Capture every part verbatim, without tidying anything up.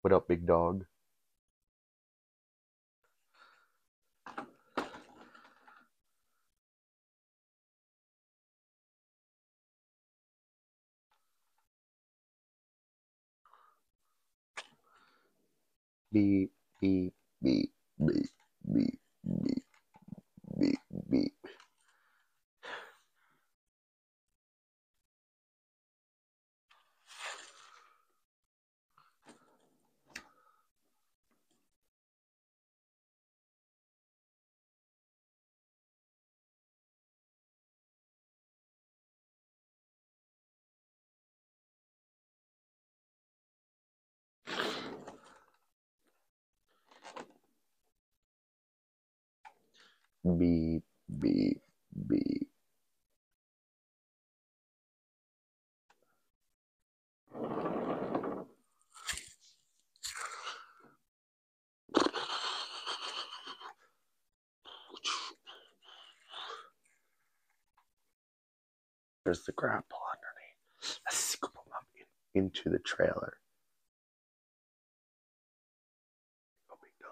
What up, big dog? Beep, beep, beep, beep, beep, beep, beep, beep. Beep, beep, beep. There's the grapple underneath. Let's scoop him up in, into the trailer. Oh, big dog.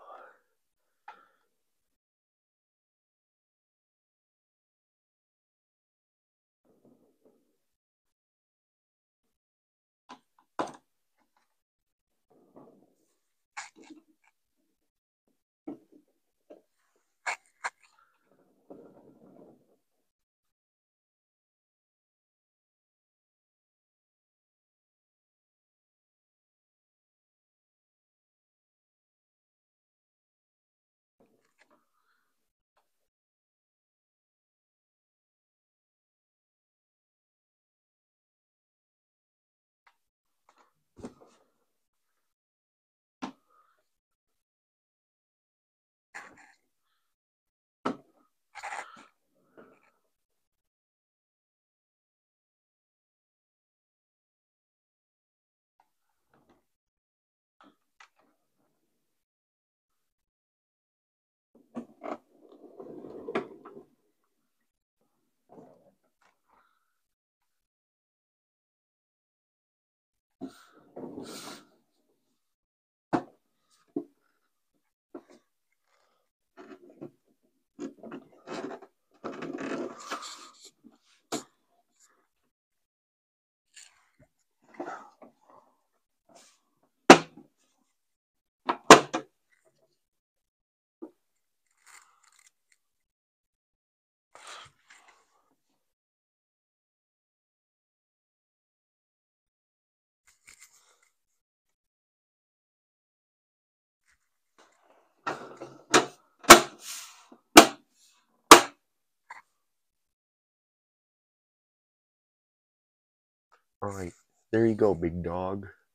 All right, there you go, big dog.